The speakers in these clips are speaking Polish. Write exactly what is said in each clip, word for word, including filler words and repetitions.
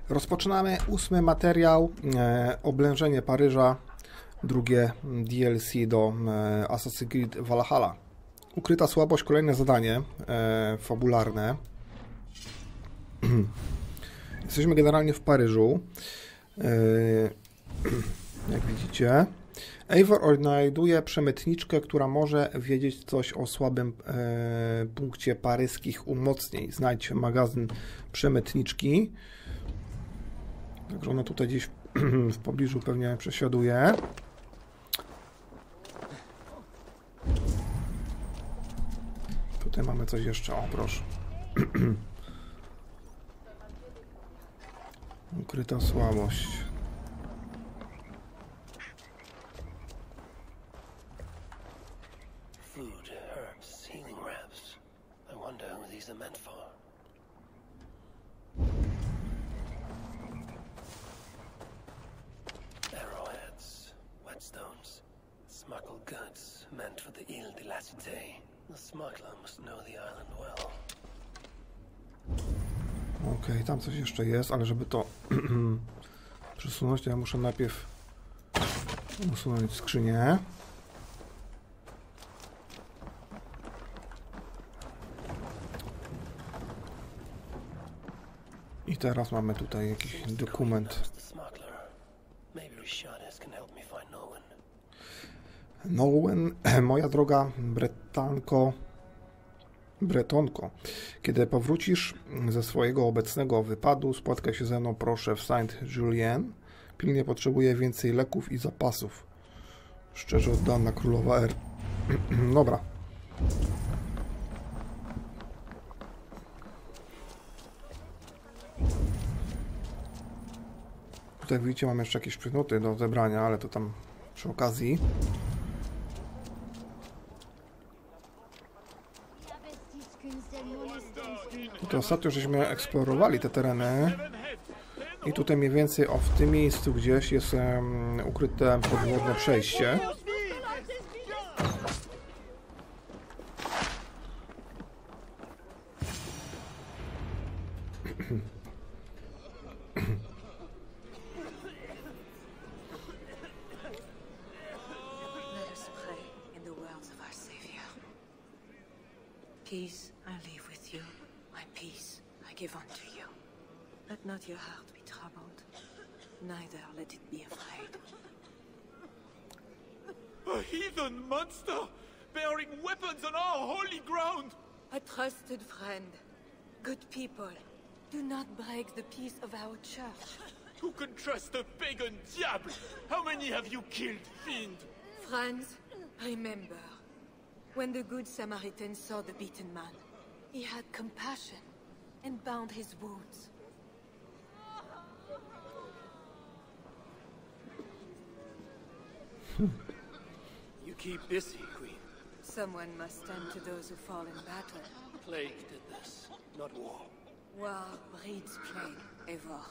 Rozpoczynamy ósmy materiał, e, oblężenie Paryża, drugie D L C do e, Assassin's Creed Valhalla. Ukryta słabość, kolejne zadanie e, fabularne. Jesteśmy generalnie w Paryżu. E, jak widzicie, Eivor odnajduje przemytniczkę, która może wiedzieć coś o słabym e, punkcie paryskich umocnień. Znajdź magazyn przemytniczki. Także ona tutaj gdzieś w pobliżu pewnie przesiaduje. Tutaj mamy coś jeszcze, o proszę. Ukryta słabość. Food, herbs, healing wraps. I wonder who these are meant for. Arrowheads, whetstones, smuggled goods meant for the Ile de la Cité. The smuggler must know the island well. Okej, okay, tam coś jeszcze jest, ale żeby to przesunąć, to ja muszę najpierw usunąć skrzynię. I teraz mamy tutaj jakiś dokument. Nowen, moja droga Bretanko, Bretonko, kiedy powrócisz ze swojego obecnego wypadu, spotkaj się ze mną proszę w Saint-Julien. Pilnie potrzebuję więcej leków i zapasów. Szczerze oddana królowa R. Dobra. Tutaj widzicie, mam jeszcze jakieś przedmioty do zebrania, ale to tam przy okazji. To ostatnio żeśmy eksplorowali te tereny i tutaj mniej więcej o w tym miejscu gdzieś jest um, ukryte podwodne przejście. Peace I leave with you, my peace I give unto you. Let not your heart be troubled, neither let it be afraid. A heathen monster, bearing weapons on our holy ground! A trusted friend, good people, do not break the peace of our church. Who can trust a pagan diable? How many have you killed, fiend? Friends, remember. When the good Samaritan saw the beaten man, he had compassion and bound his wounds. You keep busy, Queen. Someone must tend to those who fall in battle. Plague did this, not war. War breeds plague, Eivor.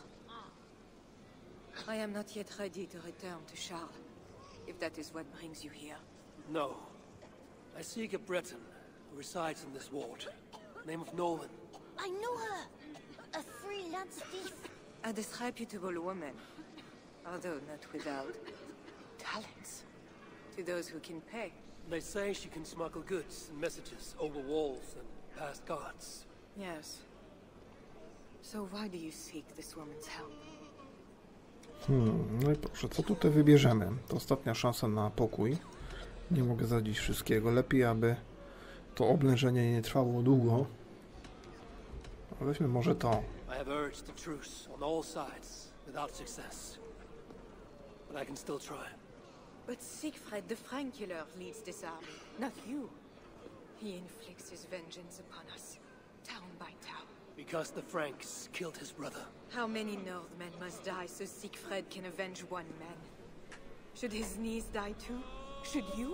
I am not yet ready to return to Charles, if that is what brings you here. No. I seek a Breton who resides in this ward. Name of Nolan. I know her! A freelance thief. A disreputable woman, although not without talents. To those who can pay. They say she can smuggle goods and messages over walls and past guards. Yes. So why do you seek this woman's help? Hmm, no i proszę, co tutaj wybierzemy? To ostatnia szansa na pokój. Nie mogę zdradzić wszystkiego. Lepiej, aby to oblężenie nie trwało długo. A weźmy może to. I have urged a truce on all sides without success. But I can still try. But Siegfried the Frank killer leads this army, not you. He inflicts his vengeance upon us, town by town. Because the Franks killed his brother. How many Northmen must die so Siegfried can avenge one man? Should his niece die too? Should you?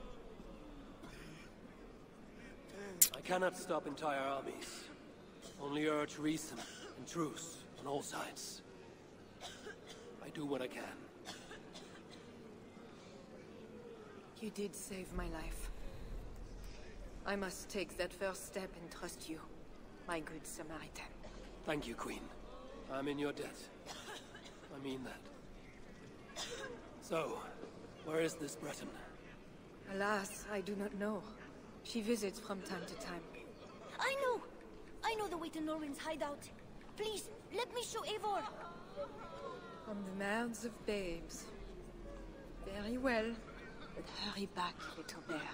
I cannot stop entire armies. Only urge reason and truce on all sides. I do what I can. You did save my life. I must take that first step and trust you, my good Samaritan. Thank you, Queen. I'm in your debt. I mean that. So, where is this Breton? Alas, I do not know. She visits from time to time. I know! I know the way to Norwin's hideout. Please, let me show Eivor. On the mouths of babes. Very well, but hurry back, little bear.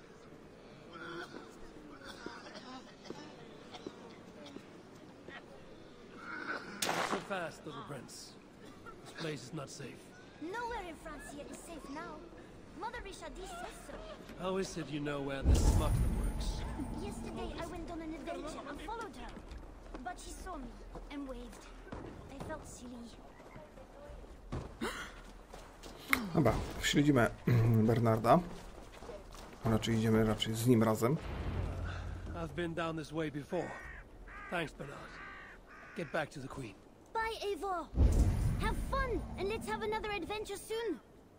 Not so fast, little prince. This place is not safe. Nowhere in France yet is safe now. Mother Richardie says so. How is it you know where this smuggler works? Yesterday I went on an adventure and followed her. But she saw me and waved. I felt silly. Dobra, śledzimy Bernarda. A raczej idziemy raczej z nim razem. I've been down this way before. Thanks, Bernard. Get back to the Queen. Bye, Eivor. Have fun and let's have another adventure soon.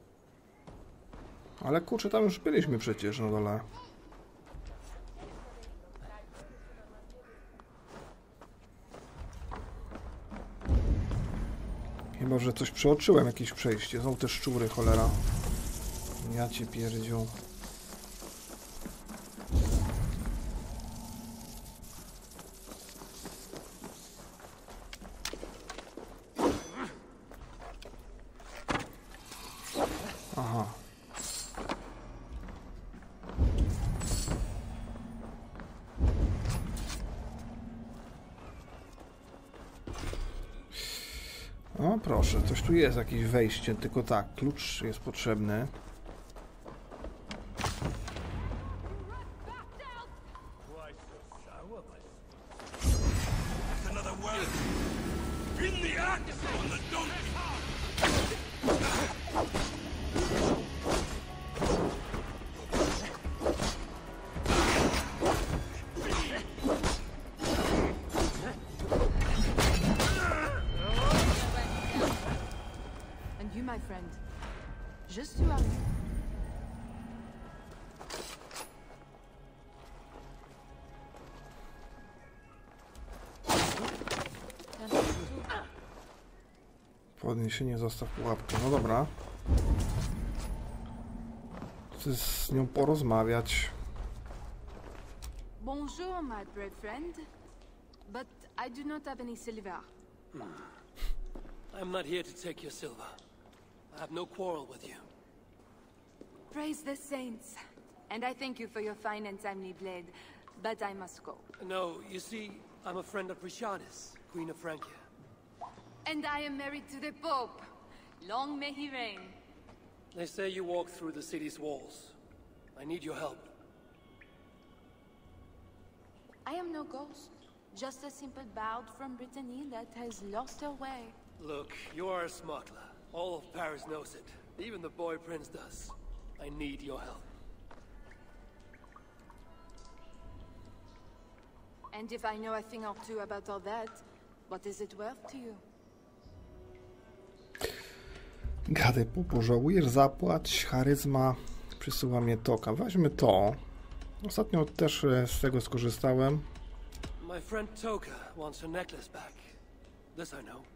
Ale kurczę, tam już byliśmy przecież na dole. Chyba, że coś przeoczyłem, jakieś przejście. Są te szczury, cholera. Ja cię pierdziu. Aha. O proszę, coś tu jest, jakieś wejście, tylko tak, klucz jest potrzebny. My friend, just you out. Podniesienie, zostaw pułapkę. No dobra. Chcę z nią porozmawiać. Bonjour, my brave friend. But I do not have any silver. I'm not here to take your silver. I have no quarrel with you. Praise the saints. And I thank you for your fine and timely blade. But I must go. No, you see, I'm a friend of Richardis, Queen of Francia. And I am married to the Pope. Long may he reign. They say you walk through the city's walls. I need your help. I am no ghost. Just a simple bard from Brittany that has lost her way. Look, you are a smuggler. All of Paris knows it. Even the boy prince does. I need your help. And if I know a thing or two about all that, what is it worth to you? Gadaj, pożałujesz, zapłać, charyzma, przysyła mnie toka. Weźmy to. Ostatnio też z tego skorzystałem. My friend Toka wants her necklace back. This I know.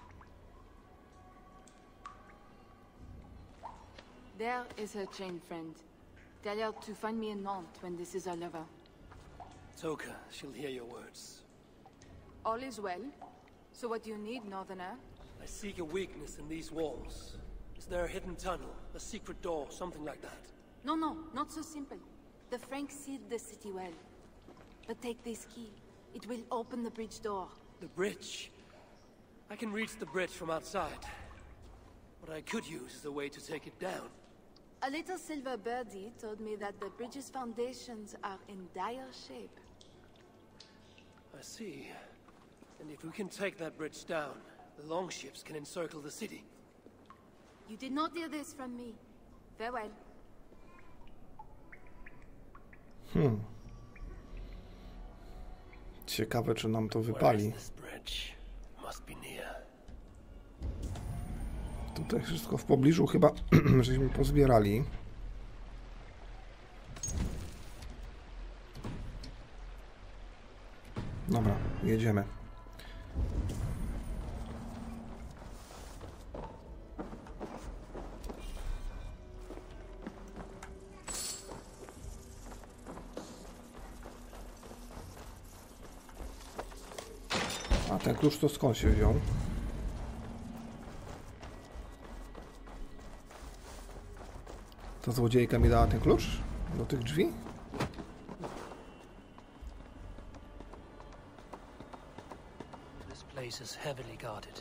There is her chain, friend. Tell her to find me in Nantes when this is all over. Toka, she'll hear your words. All is well. So what do you need, Northerner? I seek a weakness in these walls. Is there a hidden tunnel, a secret door, something like that? No, no, not so simple. The Franks sealed the city well. But take this key. It will open the bridge door. The bridge? I can reach the bridge from outside. What I could use is a way to take it down. A little silver birdie told me that the bridge's foundations are in dire shape. I see. And if we can take that bridge down, the longships can encircle the city. You did not hear this from me. Farewell. Hmm. Ciekawe, czy nam to wypali. Tutaj wszystko w pobliżu chyba żeśmy pozbierali. Dobra, jedziemy. A ten klucz to skąd się wziął? Ta złodziejka mi dała ten klucz do tych drzwi? This place is heavily guarded.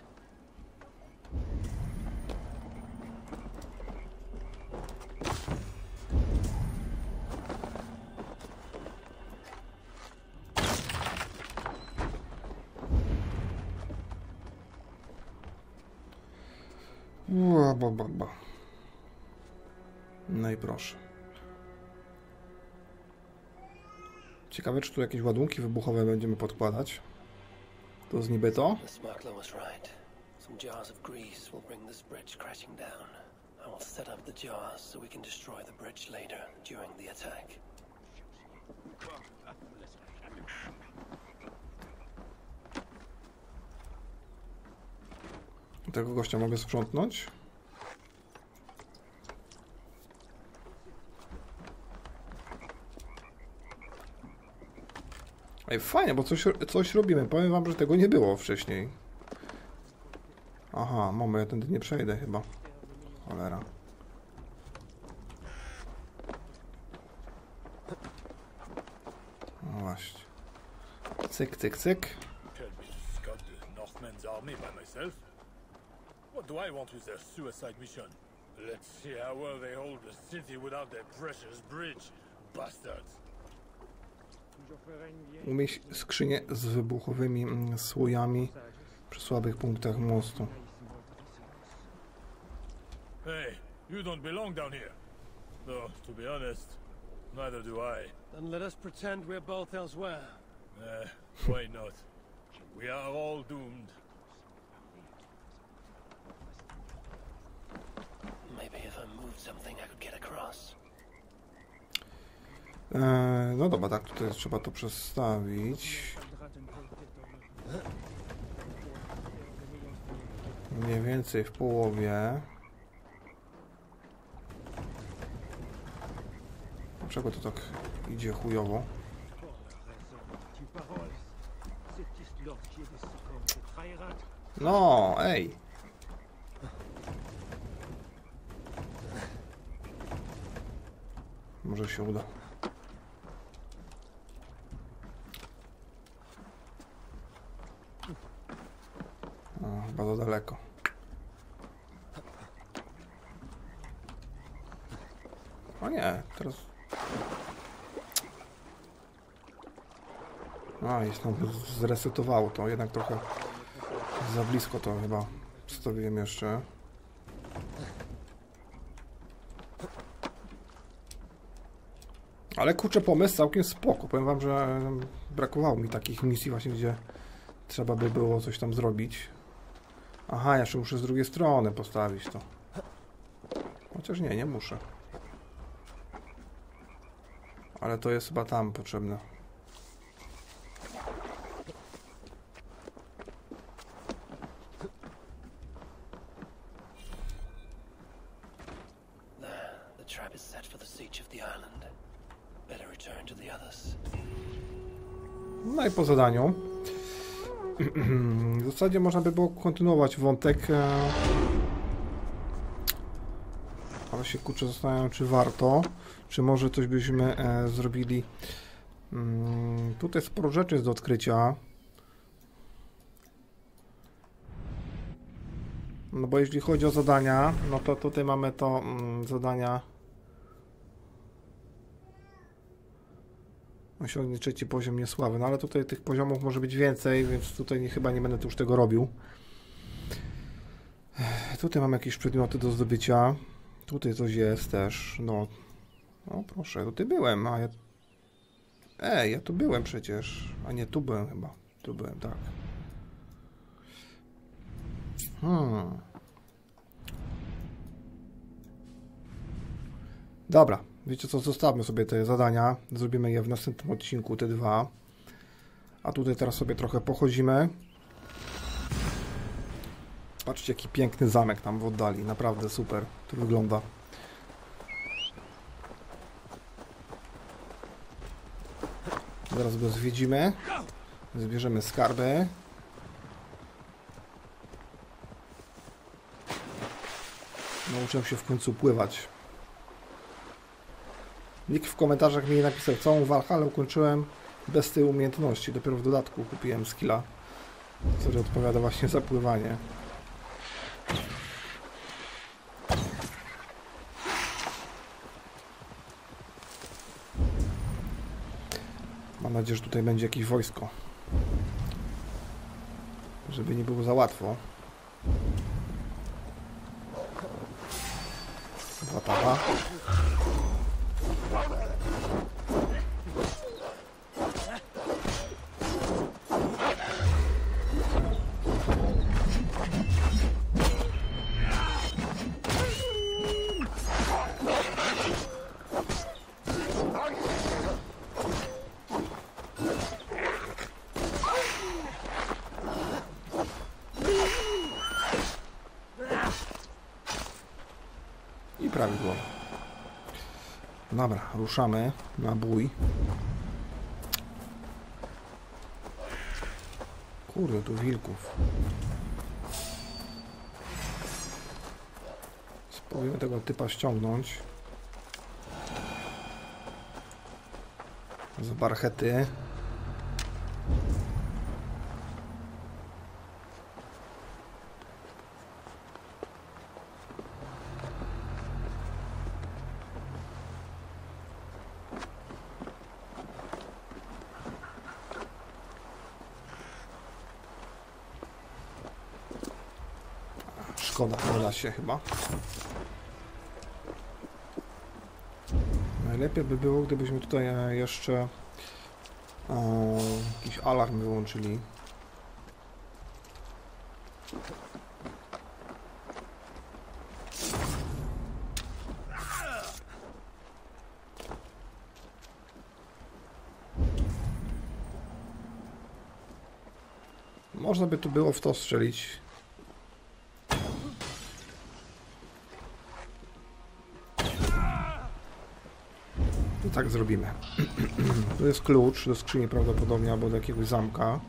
Ua, ba, ba, ba. No i proszę. Ciekawe, czy tu jakieś ładunki wybuchowe będziemy podkładać. To jest niby to. The smuggler was right. Some jars of grease will bring this bridge crashing down. I will set up the jars so we can destroy the bridge later during the attack. Tego gościa mogę sprzątnąć. Ej, fajnie, bo coś, coś robimy. Powiem wam, że tego nie było wcześniej. Aha, mamy, ja tędy nie przejdę chyba. Cholera. No właśnie. Cyk, cyk, cyk. What do I want with their suicide mission? Let's see how well they hold the city without their precious bridge. Bastards. Umieść skrzynię z wybuchowymi mm, słojami przy słabych punktach mostu. Hey, you don't belong down here. Though, to be honest, neither do I. Then let us pretend we're both elsewhere. Eh, why not? We are all doomed. Maybe if I moved something I could get across. Eee, no dobra, tak, tutaj trzeba to przestawić. Mniej więcej w połowie. Dlaczego to tak idzie chujowo? No, ej! Może się uda. O, chyba za daleko. O nie, teraz... A, jest tam, zresetowało to, jednak trochę za blisko to chyba wstawiłem jeszcze. Ale kurczę, pomysł całkiem spoko. Powiem wam, że brakowało mi takich misji właśnie, gdzie trzeba by było coś tam zrobić. Aha, jeszcze muszę z drugiej strony postawić to. Chociaż nie, nie muszę. Ale to jest chyba tam potrzebne. The trap is set for the siege of the island. Better return to the others. No i po zadaniu. W zasadzie można by było kontynuować wątek. Ale się kurczę zastanawiam, czy warto. Czy może coś byśmy e, zrobili. Mm, tutaj sporo rzeczy jest do odkrycia. No bo jeśli chodzi o zadania, no to tutaj mamy to mm, zadania. Osiągnie trzeci poziom niesławy, no ale tutaj tych poziomów może być więcej, więc tutaj nie, chyba nie będę już tego robił. Tutaj mam jakieś przedmioty do zdobycia. Tutaj coś jest też, no. O proszę, tutaj byłem, a ja... Ej, ja tu byłem przecież. A nie, tu byłem chyba. Tu byłem, tak. Hmm. Dobra, wiecie co, zostawmy sobie te zadania. Zrobimy je w następnym odcinku, te dwa. A tutaj teraz sobie trochę pochodzimy. Patrzcie, jaki piękny zamek tam w oddali. Naprawdę super to wygląda. Zaraz go zwiedzimy. Zbierzemy skarby. Nauczyłem się w końcu pływać. Nikt w komentarzach mi napisał, całą Valhalla ukończyłem bez tej umiejętności. Dopiero w dodatku kupiłem skilla, który odpowiada właśnie za pływanie. Mam nadzieję, że tutaj będzie jakieś wojsko. Żeby nie było za łatwo. Wataha. I prawidłowo. Dobra, ruszamy na bój. Kurde, tu wilków. Spróbujmy tego typa ściągnąć. Z barchety. Szkoda, nie da się chyba. Najlepiej by było, gdybyśmy tutaj jeszcze e, jakiś alarm wyłączyli. Można by tu było w to strzelić. I tak zrobimy. Tu jest klucz do skrzyni prawdopodobnie, albo do jakiegoś zamka.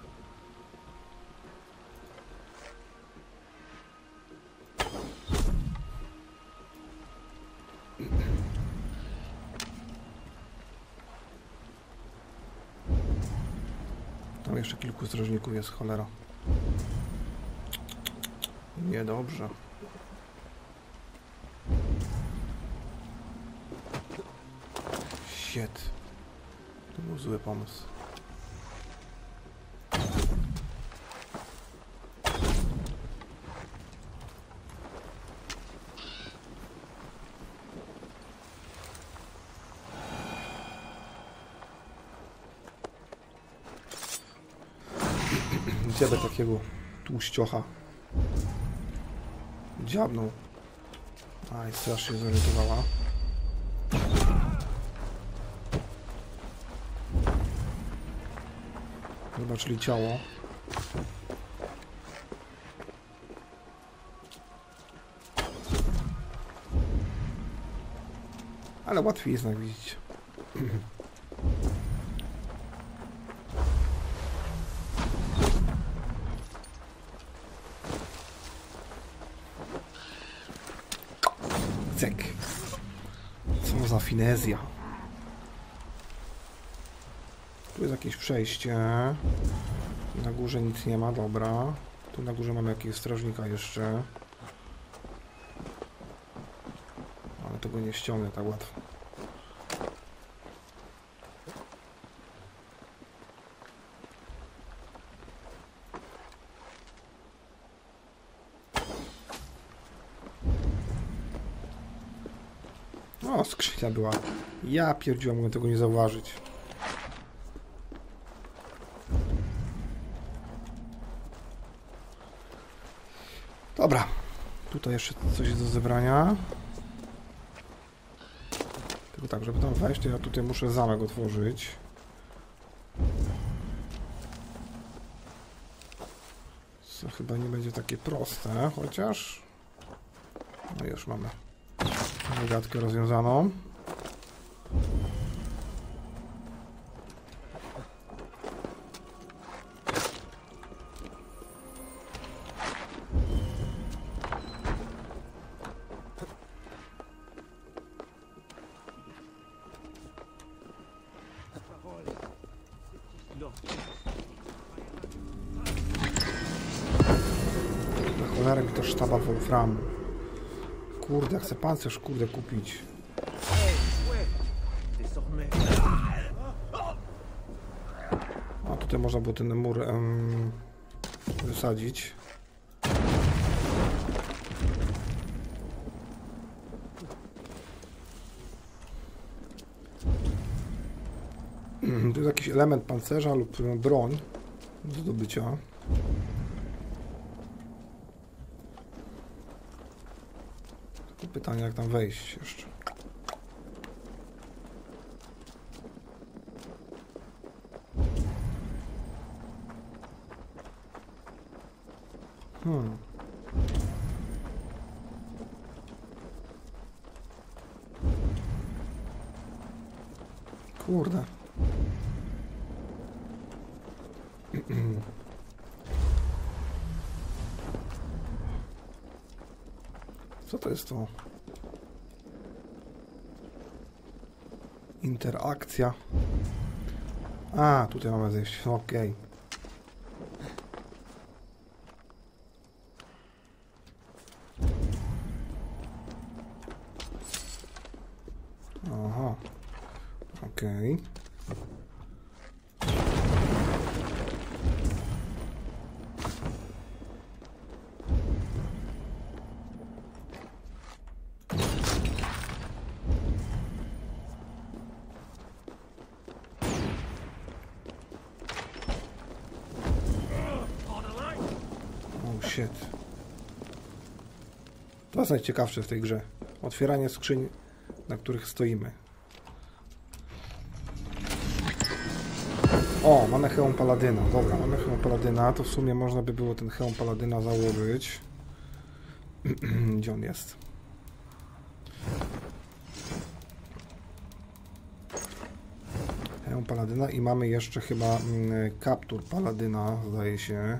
Tam jeszcze kilku strażników jest, cholera. Niedobrze. Shit. To był zły pomysł. Dziadek takiego tłuściocha dziabnął. Aj, straż się zorientowała. Zobaczyli ciało. Ale łatwiej jest, jak widzicie. Cek. Co za finezja. Tu jest jakieś przejście. Na górze nic nie ma, dobra. Tu na górze mamy jakiegoś strażnika jeszcze. Ale tego nie ściągnę tak łatwo. O, skrzynia była. Ja pierdziłem, mogę tego nie zauważyć. Dobra, tutaj jeszcze coś jest do zebrania. Tylko tak, żeby tam wejść, to ja tutaj muszę zamek otworzyć. Co chyba nie będzie takie proste, chociaż... No już mamy zagadkę rozwiązaną. Na cholerę mi to sztaba Wolframu. Kurde, chcę pancerz, kurde, kupić. A tutaj można było ten mur um, wysadzić. Tu jest jakiś element pancerza lub broń do zdobycia. Tylko pytanie, jak tam wejść jeszcze. Hmm. Kurde. Co to jest to? Interakcja. A, tutaj mamy zejść. Okej. Aha. Okej. Shit. To jest najciekawsze w tej grze. Otwieranie skrzyń, na których stoimy. O, mamy hełm paladyna. Dobra, mamy hełm paladyna. To w sumie można by było ten hełm paladyna założyć. Gdzie on jest? Hełm paladyna i mamy jeszcze chyba mm, kaptur paladyna, zdaje się.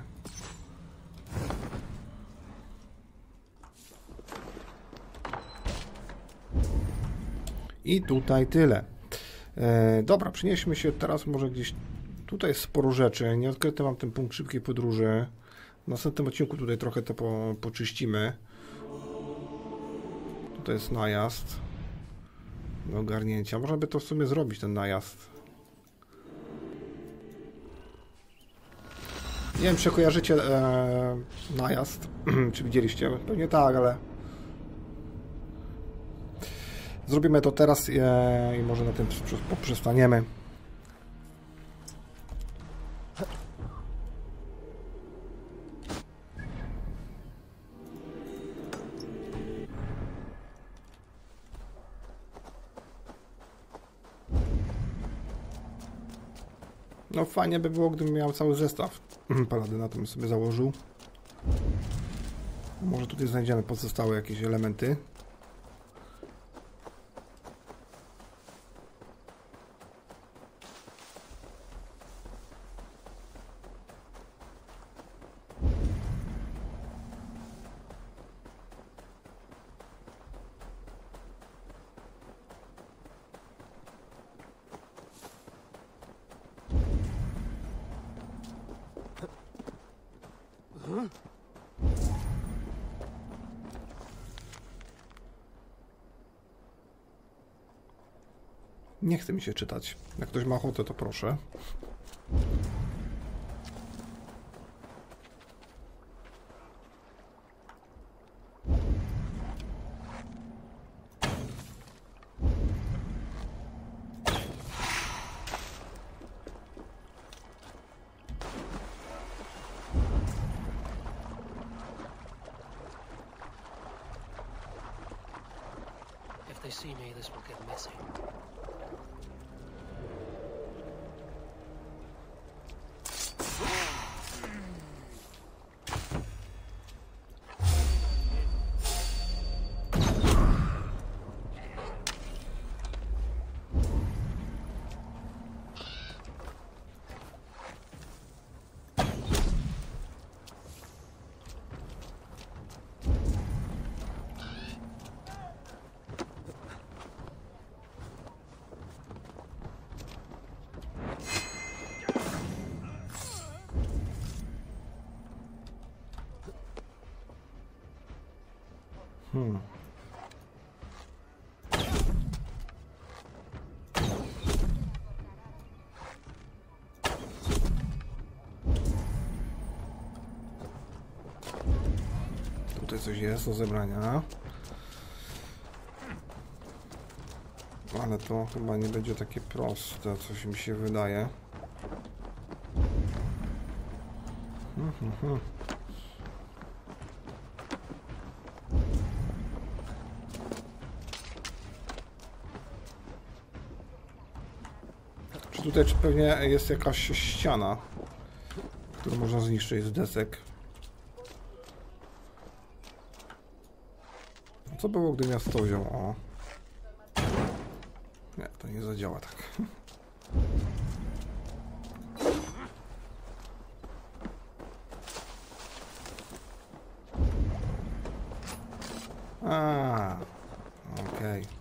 I tutaj tyle. E, dobra, przenieśmy się teraz może gdzieś... Tutaj jest sporo rzeczy. Nie odkryty mam ten punkt szybkiej podróży. W następnym odcinku tutaj trochę to po, poczyścimy. Tutaj jest najazd do ogarnięcia. Można by to w sumie zrobić, ten najazd. Nie wiem, czy kojarzycie e, najazd. Czy widzieliście? Pewnie tak, ale... Zrobimy to teraz e, i może na tym poprzestaniemy. No fajnie by było, gdybym miał cały zestaw paladyna, to bym sobie założył. Może tutaj znajdziemy pozostałe jakieś elementy. Nie chce mi się czytać. Jak ktoś ma ochotę, to proszę. If they see me, this will get messy. Hmm. Tutaj coś jest do zebrania. Ale to chyba nie będzie takie proste, coś mi się wydaje. Hmm, hmm, hmm. Czy tutaj czy pewnie jest jakaś ściana, którą można zniszczyć z desek? Co było, gdy miasto wziął? O. Nie, to nie zadziała tak. A, okej. Okay.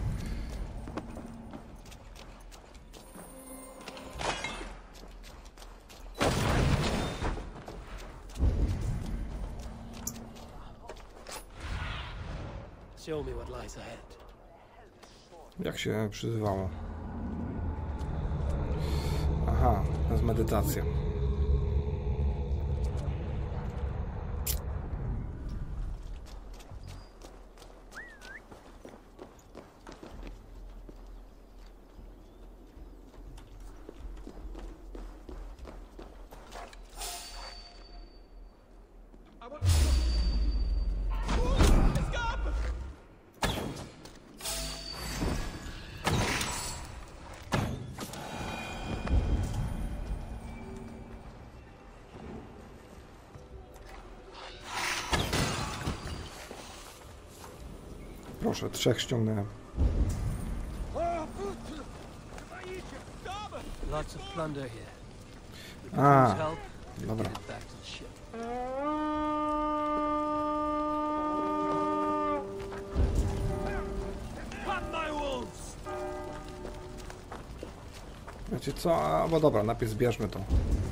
Show me what lies ahead. Jak się przyzywało? Aha, to jest medytacja. Proszę, trzech ściągnąłem. Lots of plunder here. A, Help. dobra. Get back to the ship. Wiecie co? A, bo dobra, najpierw zbierzmy to.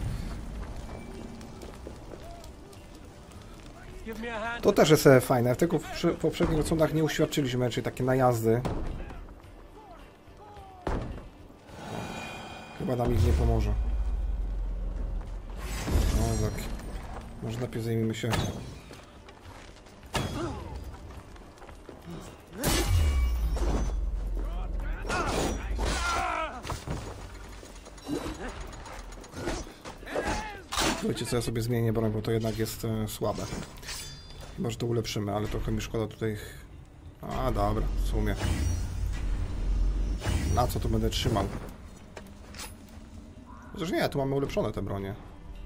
Give me a hand. To też jest e, fajne. W tego w przy- poprzednich odsłonach nie uświadczyliśmy, czyli takie najazdy. Chyba nam ich nie pomoże. No tak. Może najpierw zajmijmy się. Wiecie co, ja sobie zmienię broń, bo to jednak jest e, słabe. Chyba, że to ulepszymy, ale trochę mi szkoda tutaj... A, dobra, w sumie. Na co to będę trzymał? Chociaż nie, tu mamy ulepszone te bronie.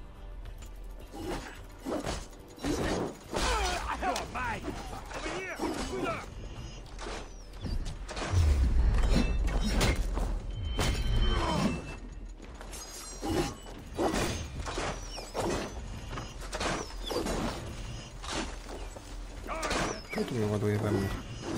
Co tu mnie ładuje we mnie?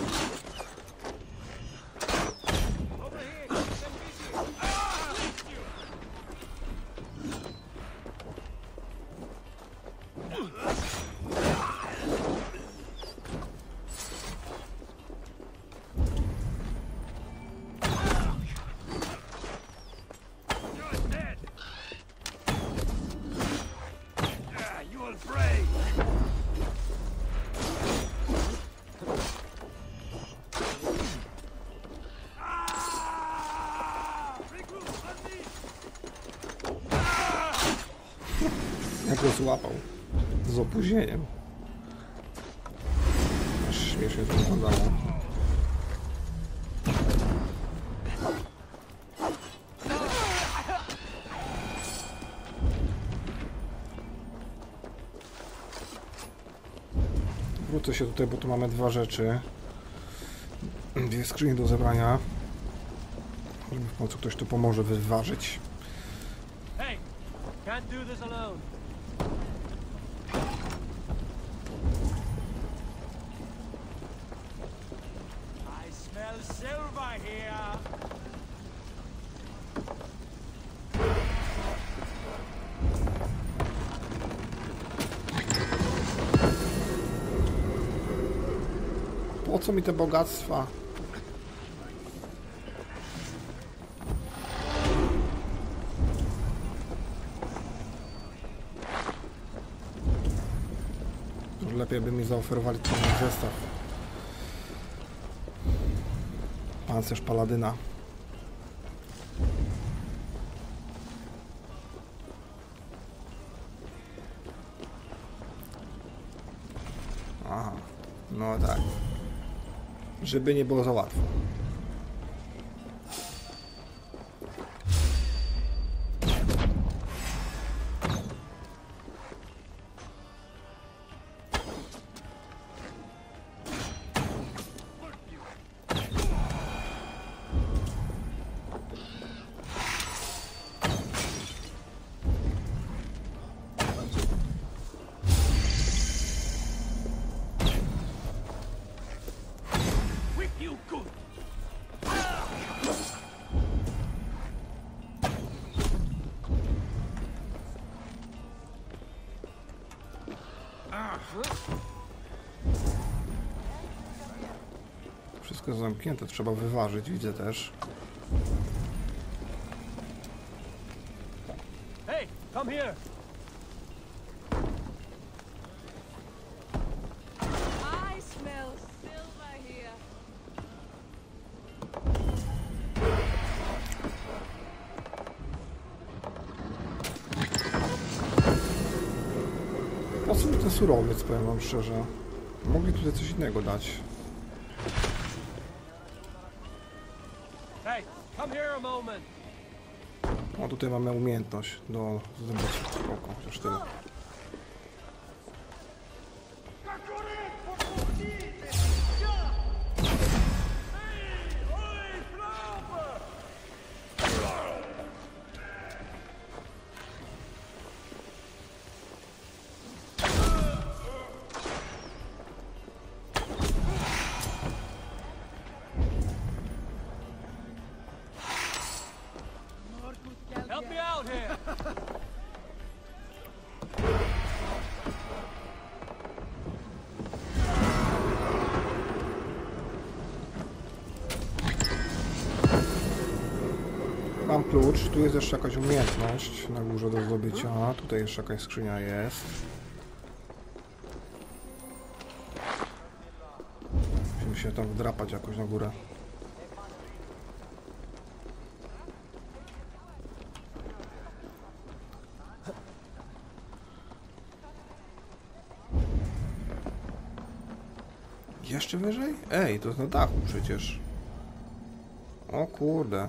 Jak go złapał. Z opóźnieniem. Aż śmiesznie to wyglądało. Wrócę się tutaj, bo tu mamy dwa rzeczy. Dwie skrzynie do zebrania. Może mi w końcu ktoś tu pomoże wyważyć. Hey, can't do this alone. I smell silver here. co mi te bogactwa? Lepiej by mi zaoferowali ten zestaw. Pancerz paladyna. Aha, no tak. Żeby nie było za łatwo. Wszystko jest zamknięte, trzeba wyważyć, widzę też. Hey, come here. I smell silver here. Po co mi ten surowiec, powiem wam szczerze. Mogli tutaj coś innego dać. Hey, come here a moment. O, tutaj mamy umiejętność do zdobycia spoko, chociaż tyle. Help me out here. Mam klucz, tu jest jeszcze jakaś umiejętność na górze do zdobycia. Tutaj jeszcze jakaś skrzynia jest. Musimy się tam wdrapać jakoś na górę. Jeszcze wyżej? Ej, to jest na dachu przecież. O kurde.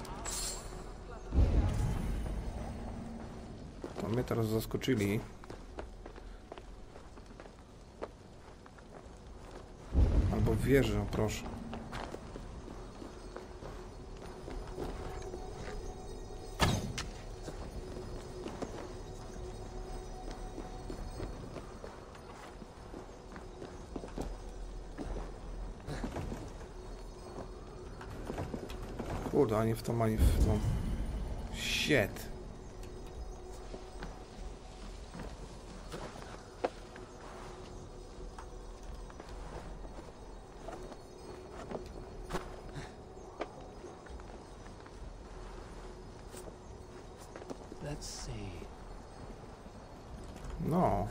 To mnie teraz zaskoczyli. Albo w wieży, o proszę. Kurde, ani w tą, ani w tą. Shit. Let's see. No.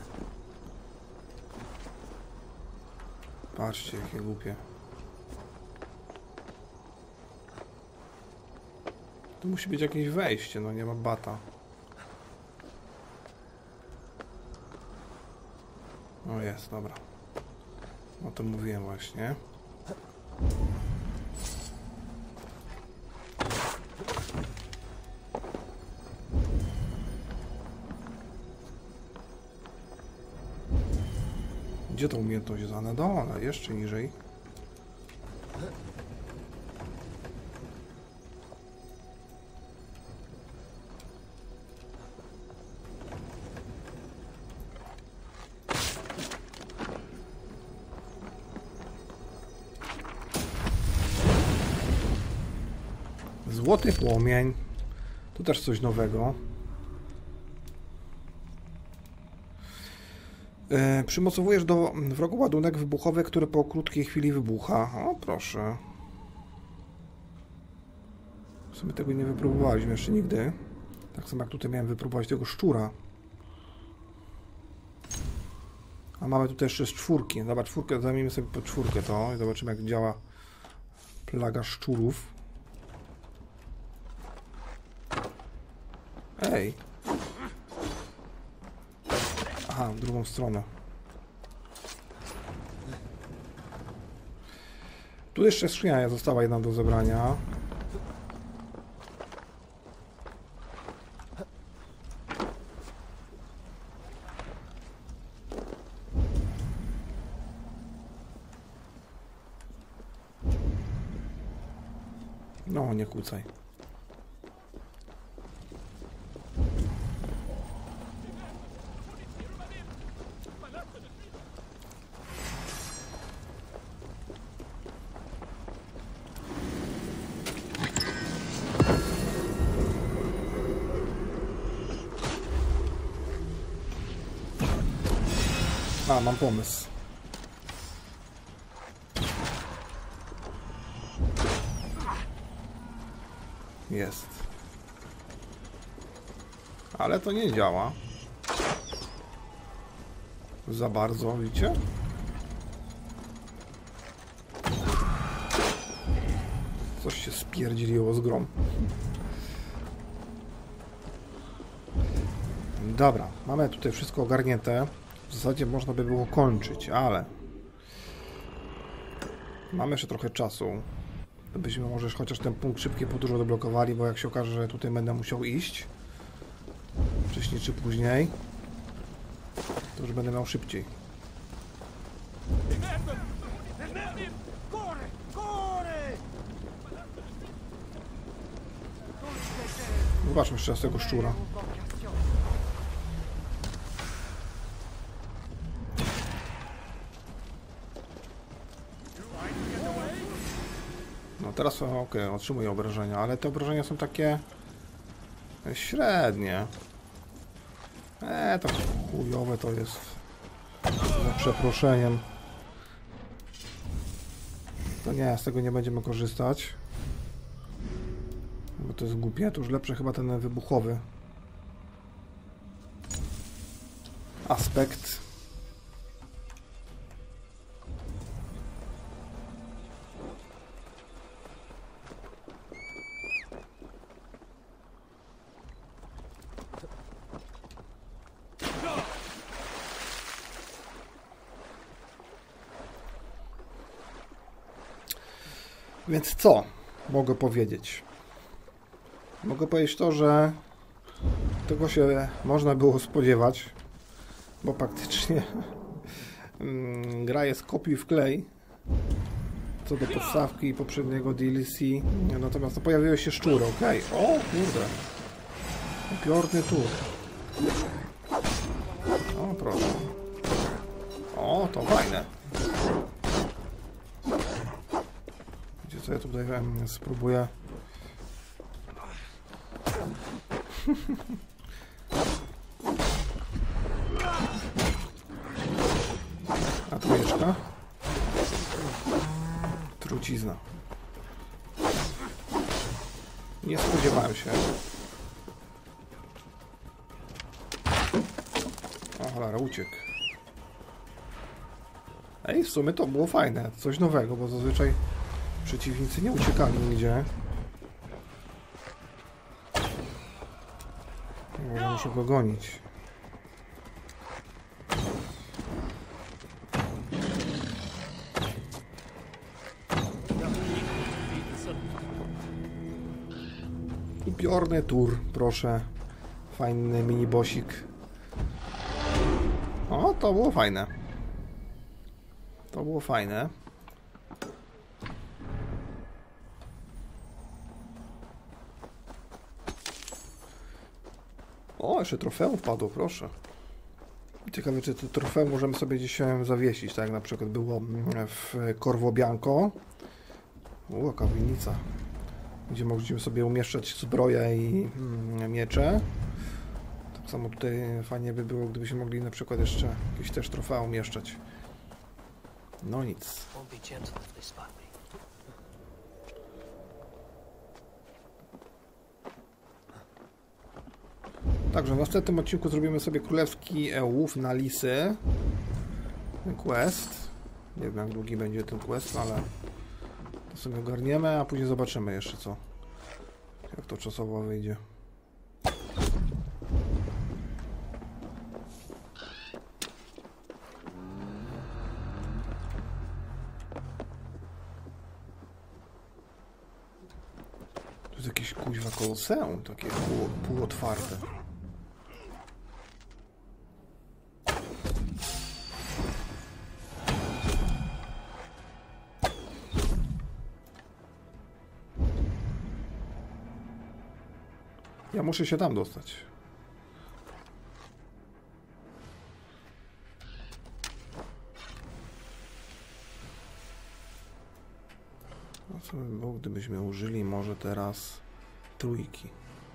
Patrzcie, jakie głupie. Tu musi być jakieś wejście, no nie ma bata. O, jest, dobra. O to mówiłem właśnie. Gdzie ta umiejętność jest? A na dole, jeszcze niżej. Złoty płomień. Tu też coś nowego. Yy, przymocowujesz do wrogu ładunek wybuchowy, który po krótkiej chwili wybucha. O, proszę. W sumie tego nie wypróbowaliśmy jeszcze nigdy. Tak samo jak tutaj miałem wypróbować tego szczura. A mamy tutaj jeszcze z czwórki. Dobra, czwórkę, zajmijmy sobie po czwórkę to i zobaczymy, jak działa plaga szczurów. Ej! Aha, w drugą stronę. Tu jeszcze skrzynia została jedna do zebrania. No, nie kłócaj. A, mam pomysł. Jest. Ale to nie działa. Za bardzo, widzicie? Coś się spierdzieliło z grą. Dobra, mamy tutaj wszystko ogarnięte. W zasadzie można by było kończyć, ale mamy jeszcze trochę czasu. Byśmy może chociaż ten punkt szybkiej podróży odblokowali, bo jak się okaże, że tutaj będę musiał iść wcześniej czy później, to już będę miał szybciej. Zobaczmy jeszcze raz tego szczura. No teraz okej, okay, otrzymuję obrażenia, ale te obrażenia są takie średnie. Eee, to chujowe to jest, za przeproszeniem. To nie, z tego nie będziemy korzystać, bo to jest głupie. To już lepsze chyba ten wybuchowy aspekt. Więc co mogę powiedzieć? Mogę powiedzieć to, że tego się można było spodziewać, bo praktycznie gra jest kopiuj wklej co do podstawki poprzedniego D L C. Natomiast to pojawiły się szczury, ok? O kurde, upiorny tur. O proszę. O, to fajne. Co ja tutaj um, spróbuję. A trójeczka. Trucizna. Nie spodziewałem się. O cholera, uciekł. Ej, w sumie to było fajne. Coś nowego, bo zazwyczaj przeciwnicy nie uciekali nigdzie. Może muszę go gonić. Upiorny tur, proszę. Fajny mini-bosik. O, to było fajne. To było fajne. O, jeszcze trofeum wpadło, proszę. Ciekawe, czy to trofeum możemy sobie gdzieś zawiesić, tak jak na przykład było w Corvo Bianco. O, kawienica. Gdzie mogliśmy sobie umieszczać zbroję i miecze. Tak samo tutaj fajnie by było, gdybyśmy mogli na przykład jeszcze jakieś też trofea umieszczać. No nic. Także w następnym odcinku zrobimy sobie królewski łów na lisy. Ten quest. Nie wiem, jak długi będzie ten quest, ale to sobie ogarniemy, a później zobaczymy jeszcze co. Jak to czasowo wyjdzie. To jest jakieś kuźwa koloseum, takie pół, półotwarte. Ja muszę się tam dostać. No co by było, gdybyśmy użyli może teraz trójki.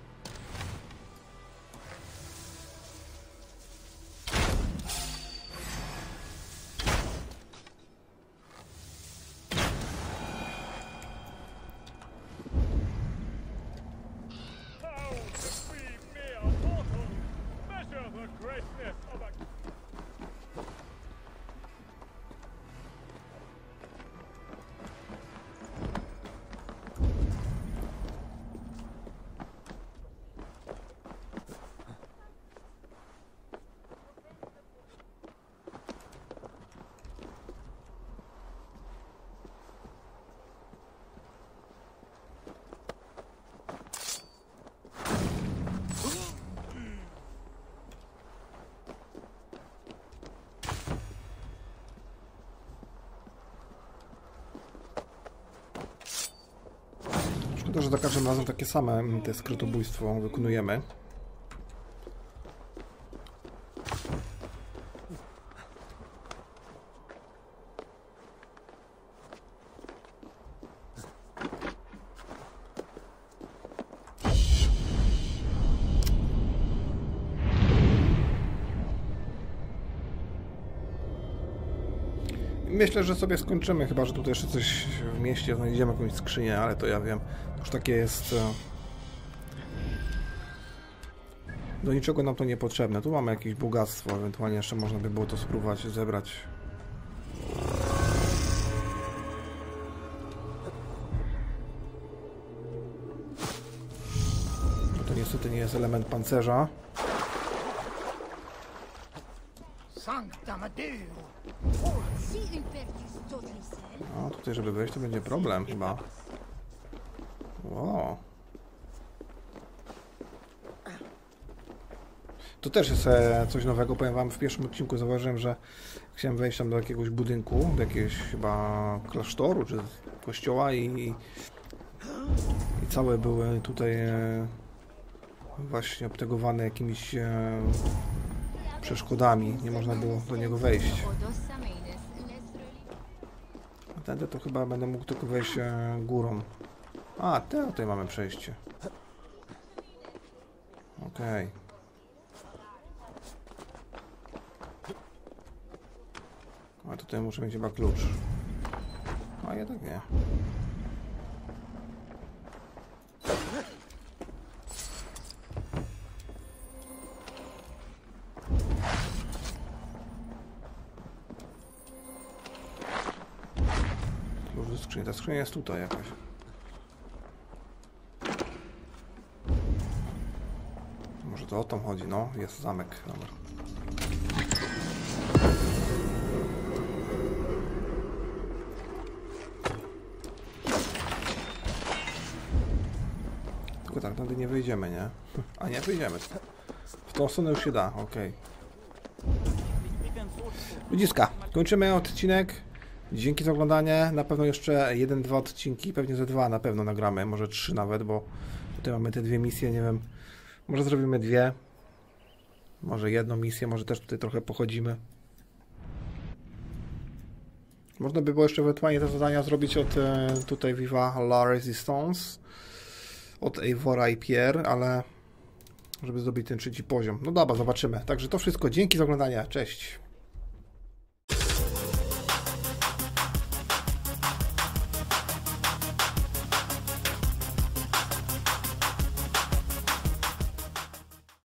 Szkoda, że za każdym razem takie same te skrytobójstwo wykonujemy. Myślę, że sobie skończymy, chyba że tutaj jeszcze coś w mieście znajdziemy, jakąś skrzynię, ale to ja wiem, już takie jest... Do niczego nam to niepotrzebne. Tu mamy jakieś bogactwo, ewentualnie jeszcze można by było to spróbować zebrać. No to niestety nie jest element pancerza. No tutaj, żeby wejść, to będzie problem chyba. Wow. To też jest e, coś nowego, powiem wam, w pierwszym odcinku zauważyłem, że chciałem wejść tam do jakiegoś budynku, do jakiegoś chyba klasztoru, czy kościoła i, i całe były tutaj e, właśnie obtegowane jakimiś e, przeszkodami, nie można było do niego wejść. A tędy to chyba będę mógł tylko wejść e, górą. A, te, tutaj mamy przejście. Okej. Okay. A tutaj muszę mieć chyba klucz. A jednak nie. Klucz do skrzyni. Ta skrzynia jest tutaj jakaś. Może to o to chodzi, no. Jest zamek. Dobra. Tylko tak, tędy nie wyjdziemy, nie? A nie, wyjdziemy. W tą stronę już się da, okej. Ludziska, kończymy odcinek. Dzięki za oglądanie. Na pewno jeszcze jeden, dwa odcinki, pewnie ze dwa na pewno nagramy, może trzy nawet, bo tutaj mamy te dwie misje, nie wiem. Może zrobimy dwie. Może jedną misję, może też tutaj trochę pochodzimy. Można by było jeszcze ewentualnie te zadania zrobić od tutaj Viva la Resistance, od Eivora i Pierre, ale żeby zdobyć ten trzeci poziom. No dobra, zobaczymy. Także to wszystko. Dzięki za oglądanie. Cześć.